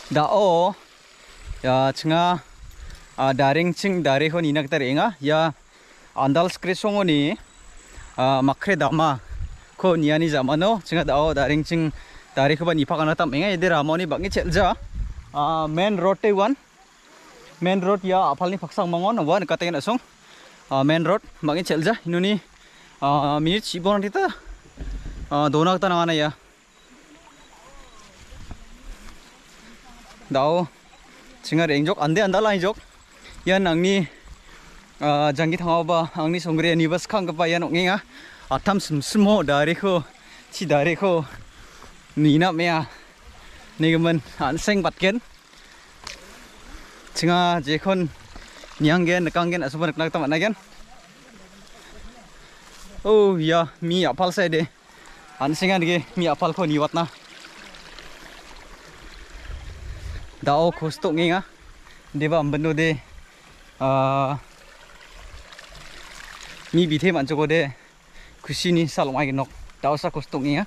Dao ya cenga daring cing dari kon inak taringa ya andal skresongoni makre dama ko niani zamano cenga dao daring cing dari ko ban ipakana tam enga ede ramoni bangi chelja main road te one main road ya apalni paksang mangon wan katengen asong main road bangi chelja inuni minit sibon kita donak tanangana ya dao cenga rengjok ande andala injok yan angni jangi thangaba angni songre nibas khangba yan ongenga atam smsmo dariko chi dariko nina mea nigemen anseng patken cenga jekon nyanggen nakanggen asuban nak tamat nagen oh ya mi apal sede ansenga dige mi apal ko niwatna dao kosto ngenga deba ambendo de mi bithe manjogo de kusini salomai nok dao sa kosto ngenga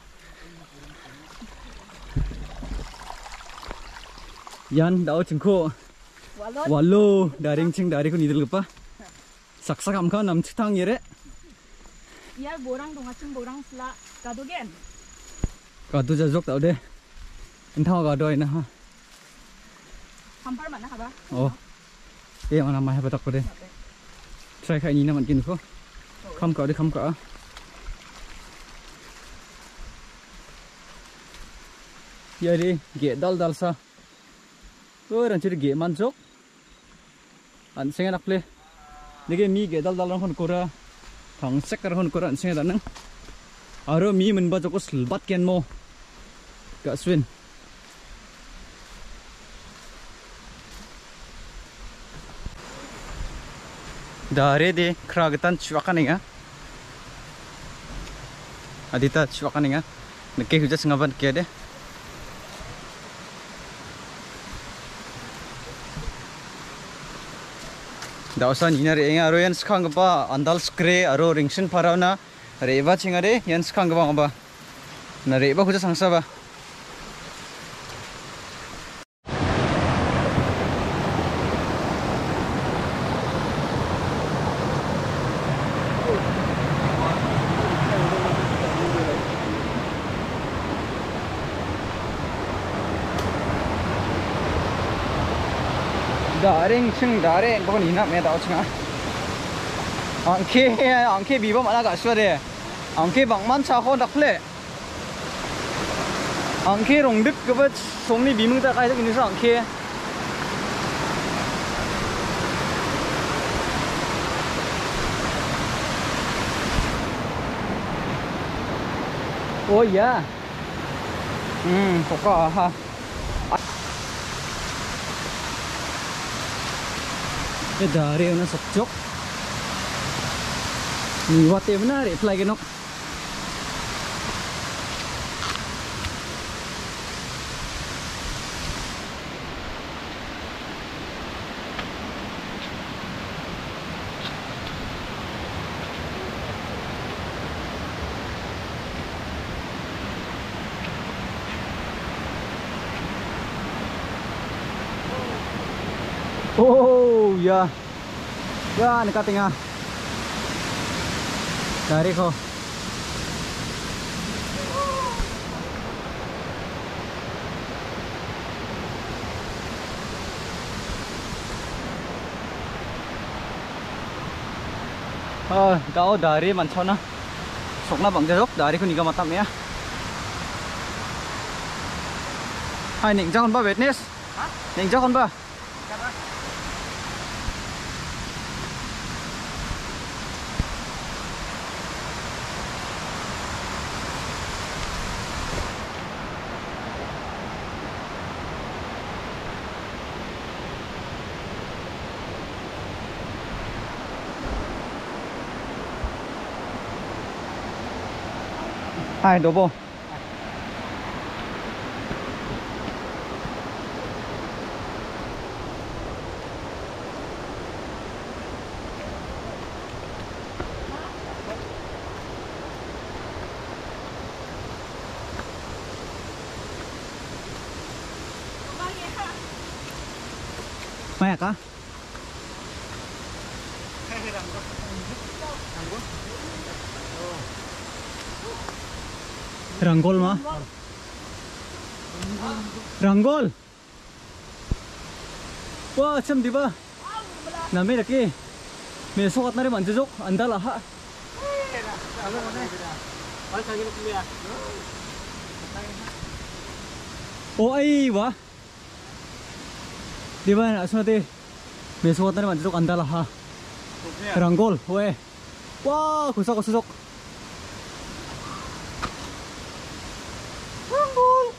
yan dao chingko wallo daring ching dari ko nidil gapa saksa kam kha nam chitang yere ya borang dong aching borang sla kadogen kadu jajok dao de enthaw gado ina ha hampar mana haba oh e mana mai habatak ko de try khai ni na man kin ko kham ka de kham ka yari ge dal dal sa oi ran chiri ge manjok an senga nakle nege mi ge dal dal ron kora thang sek kar hon kora an senga dan aro mi mun ba joko slbat ken mo ka swin dare de kragatan chwakaninga adita chwakaninga neke huja sengaban ke de dausa nina re enga aro yan skang ba andal skre aro ringsin parana reba chingare yan skang ba ngaba na reba huja sangsa ba daring ching dare bakon ina me dao chinga angke biba mana ga sware angke bangman cha kho dakle angke rongdik gaba somni bimung ta kai ini sa angke oh ya kok ha dari una sokjok ni wate benar reply genok oh ya ya nekatinga dari ko kau dari mancona sokna bang jajok dari ko niga matam ya hai ning jangan ba witness ning jangan ba hai dobo Kayak kah? Ranggol mah? Ranggol. Wah, 참 디바. 남의 이렇게 매 속았 날에 만져줘. 안달아 하. 오 아이 와. 디바 아스나데 매 속았 날에 만져줘. 안달아 하. 랑골 왜? 와, 고사고 수속. 랑골.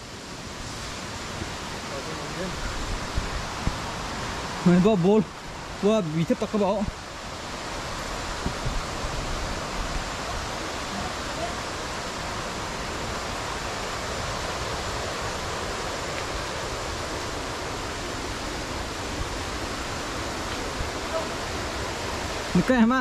뭐 볼. 와, 밑에 닦아 봐. Nikah mah.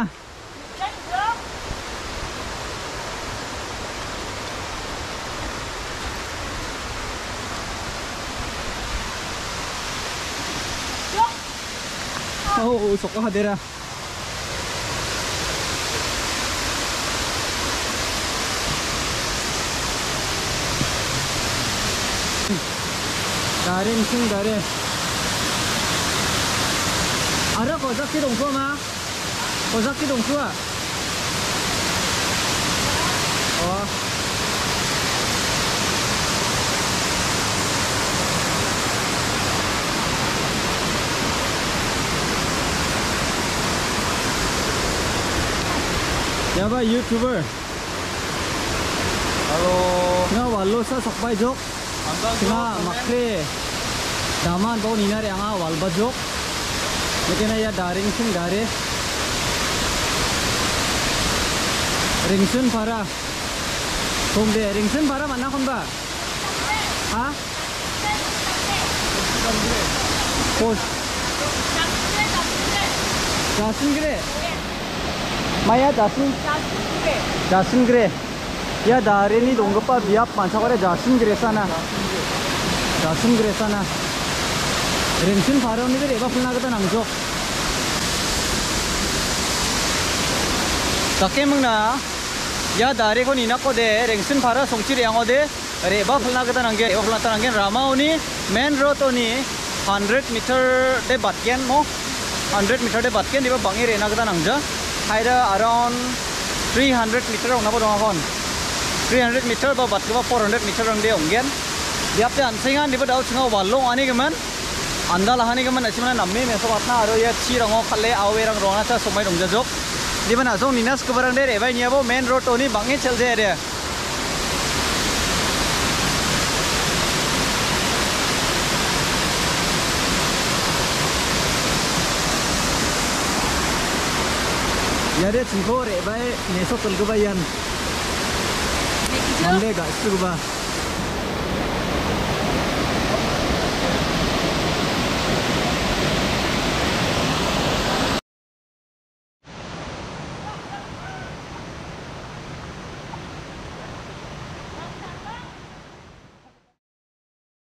Oh, usok ka hadira. Darin sing darin. Ada kozak ki dongsu mah? Kozak ki dongsu ah? Oh. Ya ba YouTuber. Halo. Nga wallo sa sokbay jok. Nga makre. Daman bau ninar yang awal bajok. Mungkin ya daring sing dare. Ringsun para. Kumde ringsun para mana kon ba? Ha? Pos. Jasin gre. Maya jasin. Jasin gre. Ya dari ni donggopa biap mansakore jasin gre sana. Jasin gre sana. Ringsun para ni gre ba pulna kata nangjo. Take mengna ya dari ko nina ko de ringsun para songchiri yang ode reba pulna kata nangge eba pulna kata nangge rama oni main road oni 100 meter de batken mo 100 meter de batken diba bangi rena kata nangja haida around 300 meter ong nabo dongakon 300 meter ba bat ba 400 meter ong de onggen diapte ansingan diba dau chinga wallong ani geman andal hani geman asimana namme meso batna aro ya chirango khalle awerang rona cha somai dongjajok diba na song ninas kebarang de rebai niabo main road oni bangi chel de de ya de chingko rebai neso tulgubayan mande ga suguba